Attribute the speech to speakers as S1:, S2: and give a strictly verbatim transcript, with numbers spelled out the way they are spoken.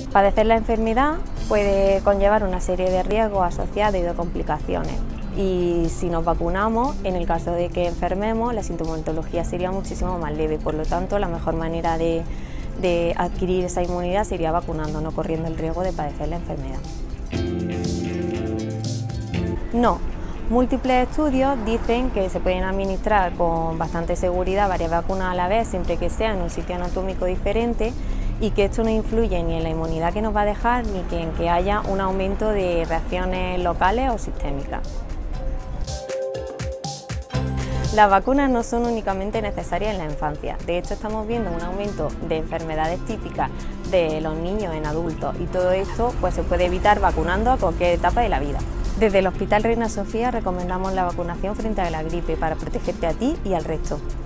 S1: Padecer la enfermedad puede conllevar una serie de riesgos asociados y de complicaciones. Y si nos vacunamos, en el caso de que enfermemos, la sintomatología sería muchísimo más leve. Por lo tanto, la mejor manera de, de adquirir esa inmunidad sería vacunando, no corriendo el riesgo de padecer la enfermedad. No. Múltiples estudios dicen que se pueden administrar con bastante seguridad varias vacunas a la vez, siempre que sea en un sitio anatómico diferente, y que esto no influye ni en la inmunidad que nos va a dejar, ni que en que haya un aumento de reacciones locales o sistémicas. Las vacunas no son únicamente necesarias en la infancia, de hecho estamos viendo un aumento de enfermedades típicas de los niños en adultos, y todo esto pues, se puede evitar vacunando a cualquier etapa de la vida. Desde el Hospital Reina Sofía recomendamos la vacunación frente a la gripe para protegerte a ti y al resto.